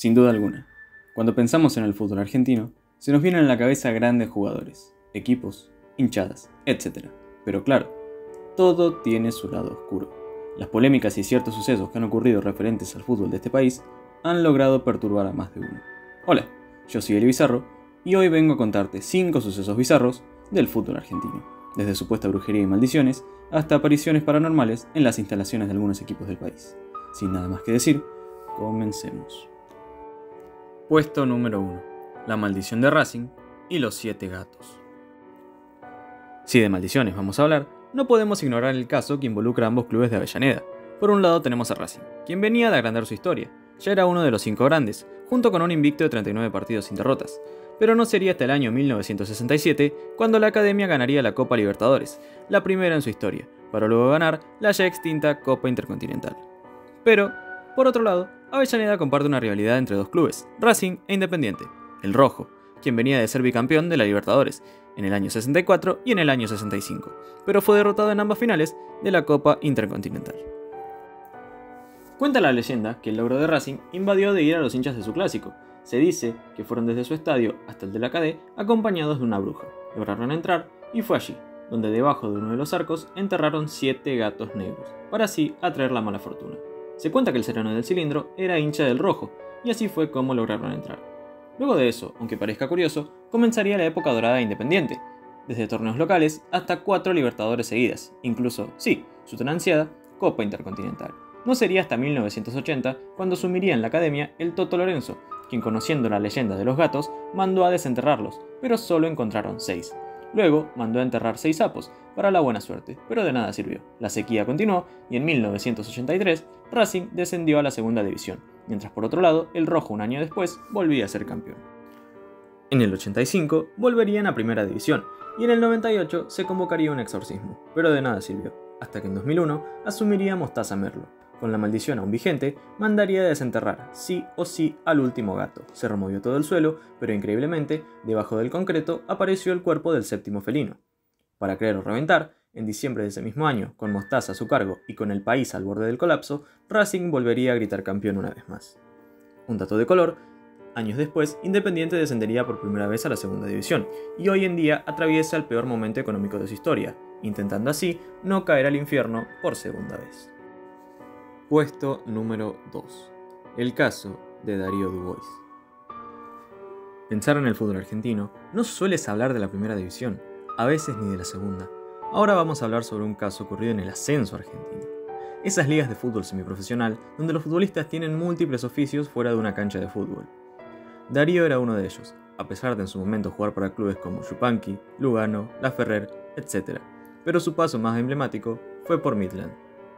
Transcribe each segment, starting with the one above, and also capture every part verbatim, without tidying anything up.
Sin duda alguna, cuando pensamos en el fútbol argentino, se nos vienen a la cabeza grandes jugadores, equipos, hinchadas, etcétera. Pero claro, todo tiene su lado oscuro. Las polémicas y ciertos sucesos que han ocurrido referentes al fútbol de este país han logrado perturbar a más de uno. Hola, yo soy Eli Bizarro y hoy vengo a contarte cinco sucesos bizarros del fútbol argentino, desde supuesta brujería y maldiciones hasta apariciones paranormales en las instalaciones de algunos equipos del país. Sin nada más que decir, comencemos. Puesto número uno. La maldición de Racing y los siete gatos. Si de maldiciones vamos a hablar, no podemos ignorar el caso que involucra a ambos clubes de Avellaneda. Por un lado tenemos a Racing, quien venía de agrandar su historia. Ya era uno de los cinco grandes, junto con un invicto de treinta y nueve partidos sin derrotas. Pero no sería hasta el año mil novecientos sesenta y siete cuando la Academia ganaría la Copa Libertadores, la primera en su historia, para luego ganar la ya extinta Copa Intercontinental. Pero, por otro lado, Avellaneda comparte una rivalidad entre dos clubes, Racing e Independiente, el rojo, quien venía de ser bicampeón de la Libertadores en el año sesenta y cuatro y en el año sesenta y cinco, pero fue derrotado en ambas finales de la Copa Intercontinental. Cuenta la leyenda que el logro de Racing invadió de ir a los hinchas de su clásico. Se dice que fueron desde su estadio hasta el de la Cadé acompañados de una bruja. Lograron entrar y fue allí, donde debajo de uno de los arcos enterraron siete gatos negros, para así atraer la mala fortuna. Se cuenta que el sereno del cilindro era hincha del rojo, y así fue como lograron entrar. Luego de eso, aunque parezca curioso, comenzaría la época dorada de Independiente, desde torneos locales hasta cuatro Libertadores seguidas, incluso, sí, su tan ansiada Copa Intercontinental. No sería hasta mil novecientos ochenta cuando asumiría en la academia el Toto Lorenzo, quien, conociendo la leyenda de los gatos, mandó a desenterrarlos, pero solo encontraron seis. Luego mandó a enterrar seis sapos, para la buena suerte, pero de nada sirvió. La sequía continuó y en mil novecientos ochenta y tres Racing descendió a la segunda división, mientras por otro lado el rojo un año después volvía a ser campeón. En el ochenta y cinco volverían a primera división y en el noventa y ocho se convocaría un exorcismo, pero de nada sirvió, hasta que en dos mil uno asumiría Mostaza Merlo. Con la maldición aún vigente, mandaría a desenterrar sí o sí al último gato. Se removió todo el suelo, pero increíblemente, debajo del concreto apareció el cuerpo del séptimo felino. Para creer o reventar, en diciembre de ese mismo año, con Mostaza a su cargo y con el país al borde del colapso, Racing volvería a gritar campeón una vez más. Un dato de color: años después, Independiente descendería por primera vez a la segunda división, y hoy en día atraviesa el peor momento económico de su historia, intentando así no caer al infierno por segunda vez. Puesto número dos. El caso de Darío Dubois. Pensar en el fútbol argentino, no sueles hablar de la primera división, a veces ni de la segunda. Ahora vamos a hablar sobre un caso ocurrido en el ascenso argentino. Esas ligas de fútbol semiprofesional donde los futbolistas tienen múltiples oficios fuera de una cancha de fútbol. Darío era uno de ellos, a pesar de en su momento jugar para clubes como Yupanqui, Lugano, La Ferrer, etcétera. Pero su paso más emblemático fue por Midland.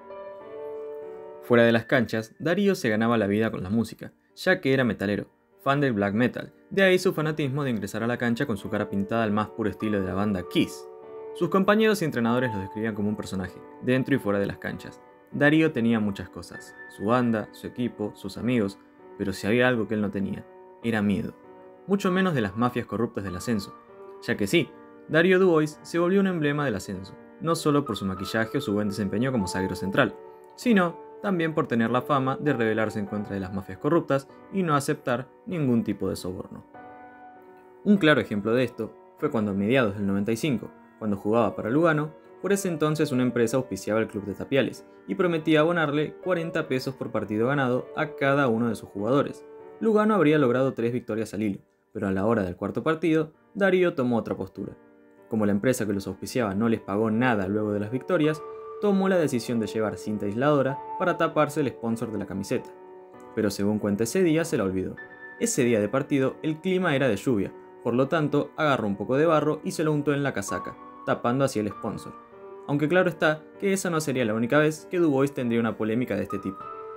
Fuera de las canchas, Darío se ganaba la vida con la música, ya que era metalero, fan del black metal, de ahí su fanatismo de ingresar a la cancha con su cara pintada al más puro estilo de la banda Kiss. Sus compañeros y entrenadores lo describían como un personaje, dentro y fuera de las canchas. Darío tenía muchas cosas, su banda, su equipo, sus amigos, pero si había algo que él no tenía, era miedo. Mucho menos de las mafias corruptas del ascenso, ya que sí, Darío Dubois se volvió un emblema del ascenso, no solo por su maquillaje o su buen desempeño como zaguero central, sino también por tener la fama de rebelarse en contra de las mafias corruptas y no aceptar ningún tipo de soborno. Un claro ejemplo de esto fue cuando a mediados del noventa y cinco, cuando jugaba para Lugano, por ese entonces una empresa auspiciaba el club de Tapiales y prometía abonarle cuarenta pesos por partido ganado a cada uno de sus jugadores. Lugano habría logrado tres victorias al hilo, pero a la hora del cuarto partido, Darío tomó otra postura. Como la empresa que los auspiciaba no les pagó nada luego de las victorias, tomó la decisión de llevar cinta aisladora para taparse el sponsor de la camiseta. Pero según cuenta ese día, se la olvidó. Ese día de partido el clima era de lluvia, por lo tanto agarró un poco de barro y se lo untó en la casaca, tapando así el sponsor. Aunque claro está que esa no sería la única vez que Dubois tendría una polémica de este tipo.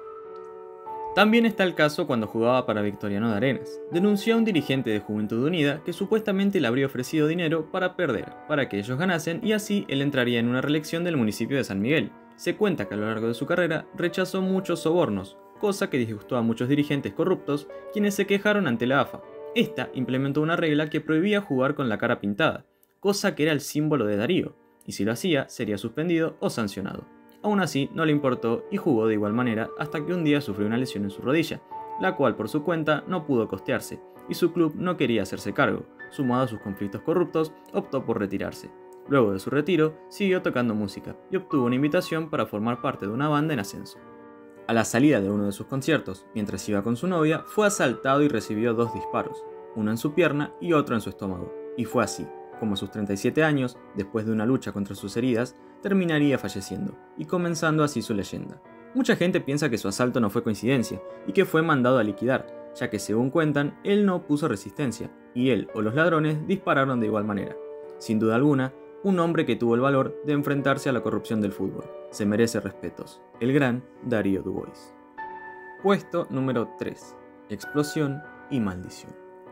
También está el caso cuando jugaba para Victoriano de Arenas. Denunció a un dirigente de Juventud Unida que supuestamente le habría ofrecido dinero para perder, para que ellos ganasen y así él entraría en una reelección del municipio de San Miguel. Se cuenta que a lo largo de su carrera rechazó muchos sobornos, cosa que disgustó a muchos dirigentes corruptos, quienes se quejaron ante la A F A. Esta implementó una regla que prohibía jugar con la cara pintada, cosa que era el símbolo de Darío, y si lo hacía sería suspendido o sancionado. Aún así, no le importó y jugó de igual manera hasta que un día sufrió una lesión en su rodilla. la cual por su cuenta no pudo costearse, y su club no quería hacerse cargo. Sumado a sus conflictos corruptos, optó por retirarse. Luego de su retiro, siguió tocando música y obtuvo una invitación para formar parte de una banda en ascenso. A la salida de uno de sus conciertos, mientras iba con su novia, fue asaltado y recibió dos disparos, uno en su pierna y otro en su estómago, y fue así como a sus treinta y siete años, después de una lucha contra sus heridas, terminaría falleciendo, y comenzando así su leyenda. Mucha gente piensa que su asalto no fue coincidencia, y que fue mandado a liquidar, ya que según cuentan, él no puso resistencia, y él o los ladrones dispararon de igual manera. Sin duda alguna, un hombre que tuvo el valor de enfrentarse a la corrupción del fútbol. Se merece respetos. El gran Darío Dubois. Puesto número tres. Explosión y maldición.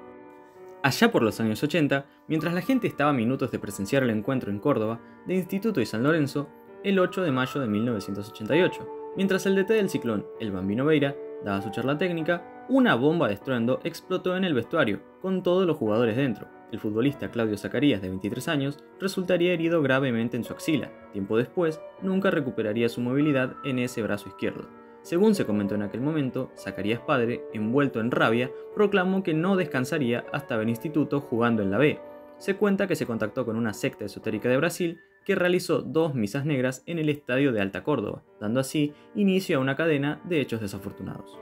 Allá por los años ochenta, mientras la gente estaba a minutos de presenciar el encuentro en Córdoba de Instituto y San Lorenzo, el ocho de mayo de mil novecientos ochenta y ocho, mientras el D T del Ciclón, el Bambino Veira, daba su charla técnica, una bomba de estruendo explotó en el vestuario, con todos los jugadores dentro. El futbolista Claudio Zacarías, de veintitrés años, resultaría herido gravemente en su axila. Tiempo después, nunca recuperaría su movilidad en ese brazo izquierdo. Según se comentó en aquel momento, Zacarías padre, envuelto en rabia, proclamó que no descansaría hasta ver Instituto jugando en la B. Se cuenta que se contactó con una secta esotérica de Brasil que realizó dos misas negras en el estadio de Alta Córdoba, dando así inicio a una cadena de hechos desafortunados.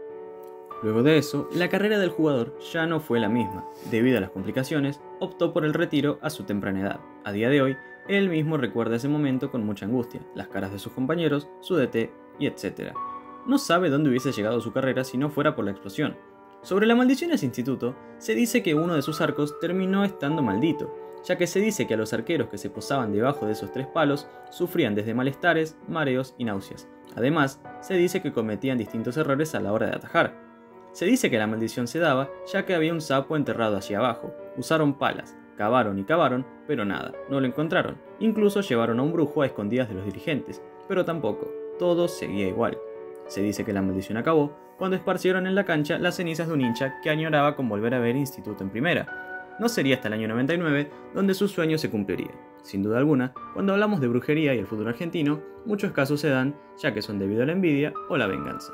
Luego de eso, la carrera del jugador ya no fue la misma. Debido a las complicaciones, optó por el retiro a su temprana edad. A día de hoy, él mismo recuerda ese momento con mucha angustia, las caras de sus compañeros, su D T y etcétera. No sabe dónde hubiese llegado su carrera si no fuera por la explosión. Sobre la maldición a ese instituto, se dice que uno de sus arcos terminó estando maldito, ya que se dice que a los arqueros que se posaban debajo de esos tres palos sufrían desde malestares, mareos y náuseas. Además, se dice que cometían distintos errores a la hora de atajar. Se dice que la maldición se daba ya que había un sapo enterrado hacia abajo. Usaron palas, cavaron y cavaron, pero nada, no lo encontraron. Incluso llevaron a un brujo a escondidas de los dirigentes, pero tampoco, todo seguía igual. Se dice que la maldición acabó cuando esparcieron en la cancha las cenizas de un hincha que añoraba con volver a ver Instituto en primera. No sería hasta el año noventa y nueve donde su sueño se cumpliría. Sin duda alguna, cuando hablamos de brujería y el fútbol argentino, muchos casos se dan ya que son debido a la envidia o la venganza.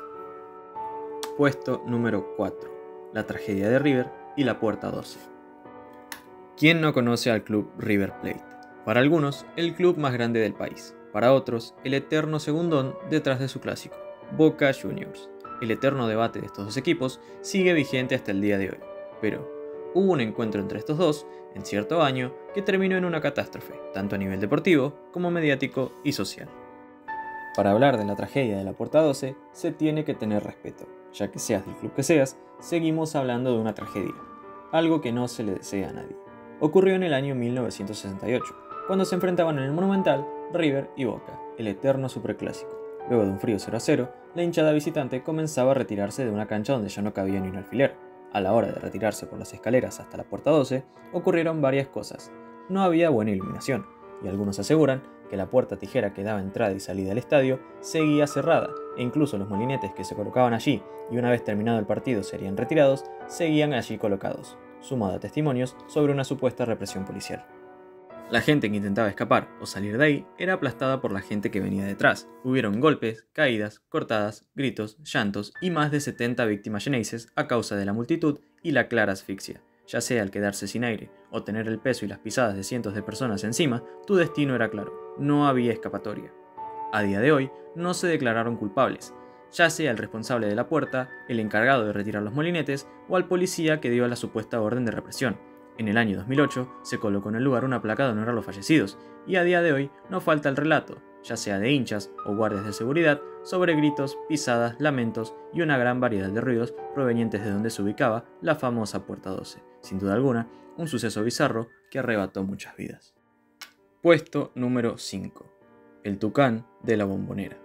Puesto número cuatro. La tragedia de River y la Puerta doce. ¿Quién no conoce al club River Plate? Para algunos, el club más grande del país. Para otros, el eterno segundón detrás de su clásico, Boca Juniors. El eterno debate de estos dos equipos sigue vigente hasta el día de hoy. Pero hubo un encuentro entre estos dos, en cierto año, que terminó en una catástrofe, tanto a nivel deportivo como mediático y social. Para hablar de la tragedia de la Puerta doce, se tiene que tener respeto, ya que seas del club que seas, seguimos hablando de una tragedia, algo que no se le desea a nadie. Ocurrió en el año mil novecientos sesenta y ocho, cuando se enfrentaban en el Monumental River y Boca, el eterno superclásico. Luego de un frío cero a cero, la hinchada visitante comenzaba a retirarse de una cancha donde ya no cabía ni un alfiler. A la hora de retirarse por las escaleras hasta la Puerta doce, ocurrieron varias cosas. No había buena iluminación, y algunos aseguran que la puerta tijera que daba entrada y salida al estadio seguía cerrada, e incluso los molinetes que se colocaban allí y una vez terminado el partido serían retirados, seguían allí colocados, sumado a testimonios sobre una supuesta represión policial. La gente que intentaba escapar o salir de ahí era aplastada por la gente que venía detrás. Hubieron golpes, caídas, cortadas, gritos, llantos y más de setenta víctimas geneses a causa de la multitud y la clara asfixia. Ya sea al quedarse sin aire o tener el peso y las pisadas de cientos de personas encima, tu destino era claro, no había escapatoria. A día de hoy, no se declararon culpables, ya sea el responsable de la puerta, el encargado de retirar los molinetes o al policía que dio la supuesta orden de represión. En el año dos mil ocho se colocó en el lugar una placa de honor a los fallecidos, y a día de hoy no falta el relato, ya sea de hinchas o guardias de seguridad, sobre gritos, pisadas, lamentos y una gran variedad de ruidos provenientes de donde se ubicaba la famosa Puerta doce. Sin duda alguna, un suceso bizarro que arrebató muchas vidas. Puesto número cinco. El Tucán de la Bombonera.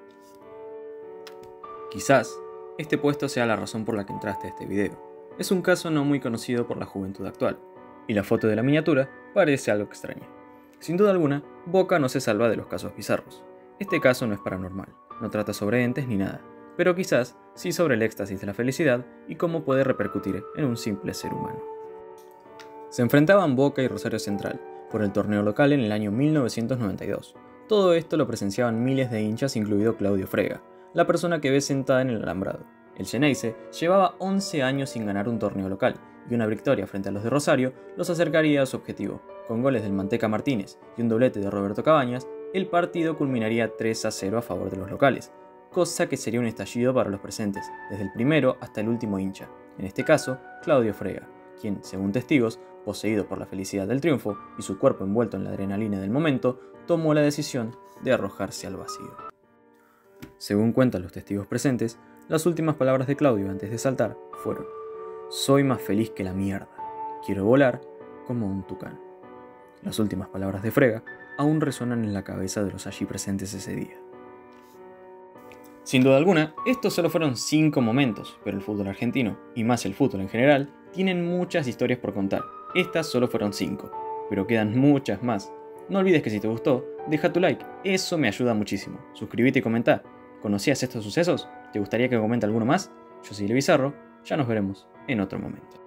Quizás este puesto sea la razón por la que entraste a este video. Es un caso no muy conocido por la juventud actual, y la foto de la miniatura parece algo extraña. Sin duda alguna, Boca no se salva de los casos bizarros. Este caso no es paranormal, no trata sobre entes ni nada, pero quizás sí sobre el éxtasis de la felicidad y cómo puede repercutir en un simple ser humano. Se enfrentaban Boca y Rosario Central por el torneo local en el año mil novecientos noventa y dos. Todo esto lo presenciaban miles de hinchas, incluido Claudio Frega, la persona que ves sentada en el alambrado. El Xeneize llevaba once años sin ganar un torneo local, y una victoria frente a los de Rosario los acercaría a su objetivo. Con goles del Manteca Martínez y un doblete de Roberto Cabañas, el partido culminaría tres a cero a favor de los locales, cosa que sería un estallido para los presentes, desde el primero hasta el último hincha, en este caso Claudio Frega, quien, según testigos, poseído por la felicidad del triunfo y su cuerpo envuelto en la adrenalina del momento, tomó la decisión de arrojarse al vacío. Según cuentan los testigos presentes, las últimas palabras de Claudio antes de saltar fueron: "Soy más feliz que la mierda, quiero volar como un tucán". Las últimas palabras de Frega aún resuenan en la cabeza de los allí presentes ese día. Sin duda alguna, estos solo fueron cinco momentos, pero el fútbol argentino, y más el fútbol en general, tienen muchas historias por contar. Estas solo fueron cinco, pero quedan muchas más. No olvides que si te gustó, deja tu like, eso me ayuda muchísimo. Suscríbete y comenta. ¿Conocías estos sucesos? ¿Te gustaría que comente alguno más? Yo soy Le Bizarro, ya nos veremos en otro momento.